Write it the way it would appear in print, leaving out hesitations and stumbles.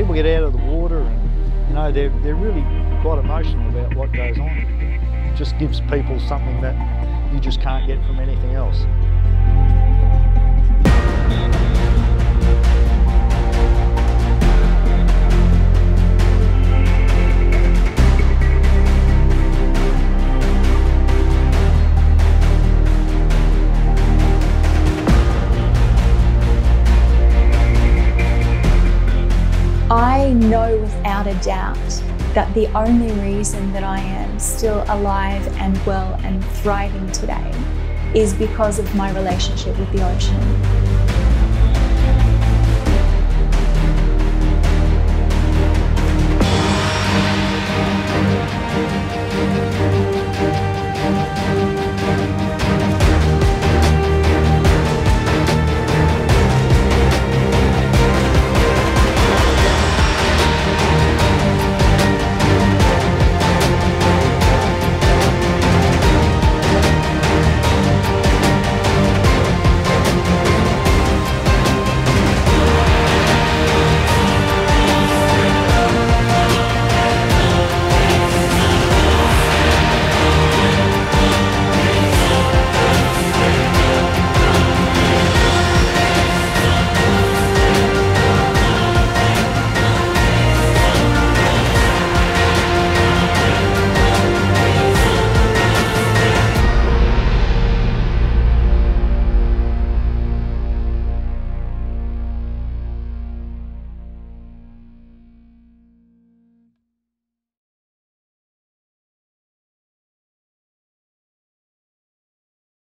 people get out of the water and, you know, they're really quite emotional about what goes on. It just gives people something that you just can't get from anything else. I know without a doubt that the only reason that I am still alive and well and thriving today is because of my relationship with the ocean.